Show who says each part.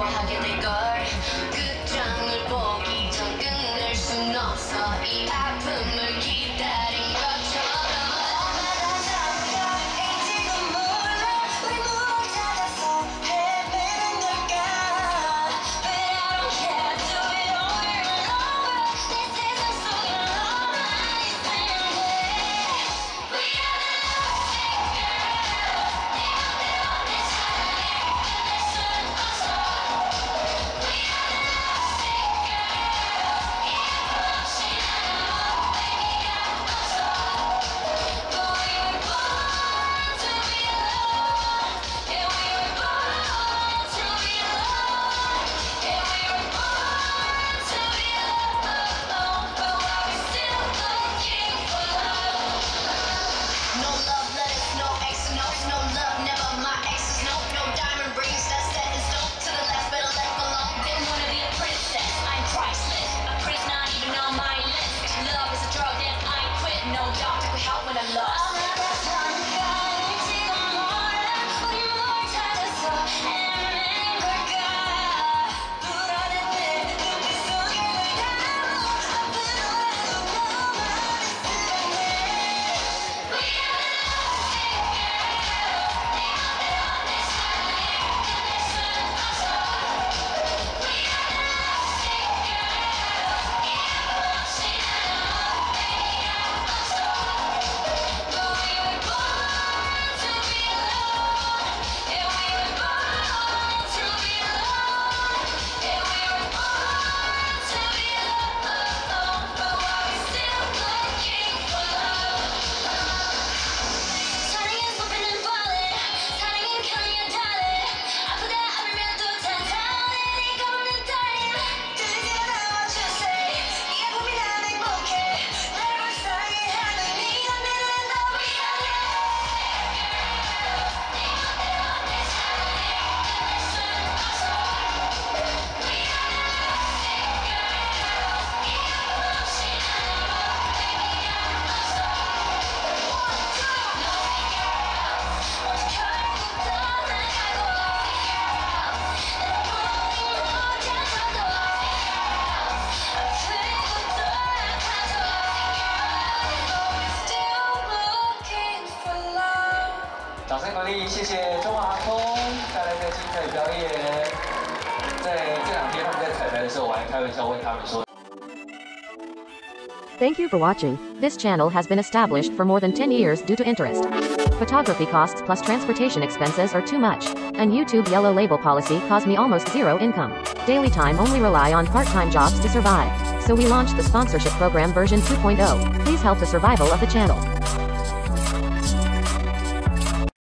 Speaker 1: 좋아하게 될걸 끝장을 보기 전 끝낼 순 없어 이 아픔을 기다린 것처럼 아마도 몰라 우리 무엇 찾아서 헤매는 걸까 But I don't care do it over and over 내 세상 속에 너만 있으면 돼 We are the lovesick girl 네 맘대로 내 사랑을 끝낼 순 없어 We are the lovesick girl 이유 없이 나는 헛되기가 없어 But we were born to be alone Yeah we were born to be alone Yeah we were born to be alone But why we still looking for love No love letters, no X notes, no love, never my exes, no diamond rings, that's set in stone. To the left, better left alone. Didn't wanna be a princess, I'm priceless. A prince not even on my list. Love is a drug that I ain't quit. No doctor could help when I'm lost. 지금 몰라 우리 뭘 찾아서 헤매는 걸까 불안해 내 눈빛 속에 널 담아 앞으로라도 너만 있으면 돼 We are the lovesick girl 네 맘대로 내 사랑을 끝낼 순 없어 We are the lovesick girl 이유 없이 나는 헛되기가 없어 But we were born to be alone Yeah we were born to be alone Yeah we were born to be alone But why we still looking for love 사랑은 쏟히는 falling 사랑은 coming and darling 아프다 아프면 또 탄탄해 네가 없는 달림 들리지 않아 what you say 이 아픔이 난 행복해 나를 불쌍해 하는 네가 내는 너 We are the lovesick girl 네 맘대로 내 사랑을 끝낼 순 없어 We are the lovesick girl 이유 없이 나는 헛되기가 없어 Lovely girl 어디 결국 떠나가고 Lovely girl 내 몸이 못해서도 아프고 돌아가서 But we're still looking for love
Speaker 2: 掌声鼓励，谢谢中华航空带来的精彩表演。在这两天他们在彩排的时候，我还开玩笑问他们说。
Speaker 3: Thank you for watching. This channel has been established for more than 10 years due to interest. Photography costs plus transportation expenses are too much. And YouTube yellow label policy caused me almost zero income. Daily time only rely on part-time jobs to survive. So we launched the sponsorship program version 2.0. Please help the survival of the channel.